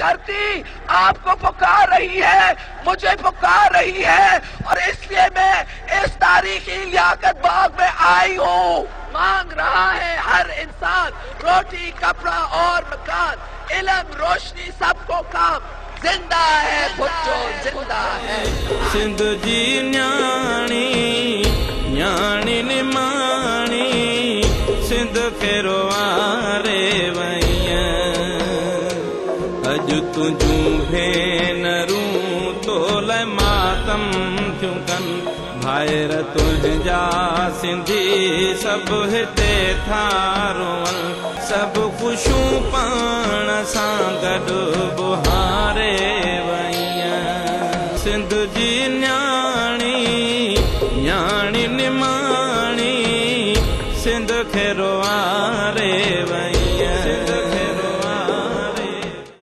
धरती आपको पुकार रही है, मुझे पुकार रही है, और इसलिए मैं इस तारीखी लियाकत बाग में आई हूँ। मांग रहा है हर इंसान रोटी, कपड़ा और मकान, इल्म, रोशनी, सबको काम। जिंदा है भुट्टो, जिंदा है। सिंध जी न्याणी न्याणी निमाणी, सिंध फेरो वारे वैया। अज तुझूं भेनरूं तोले मातम थियूं कन, भाइर तुंहिंजा सिंधी सभु हिते था रोअन। सभु ख़ुशियूं पाण सां गॾु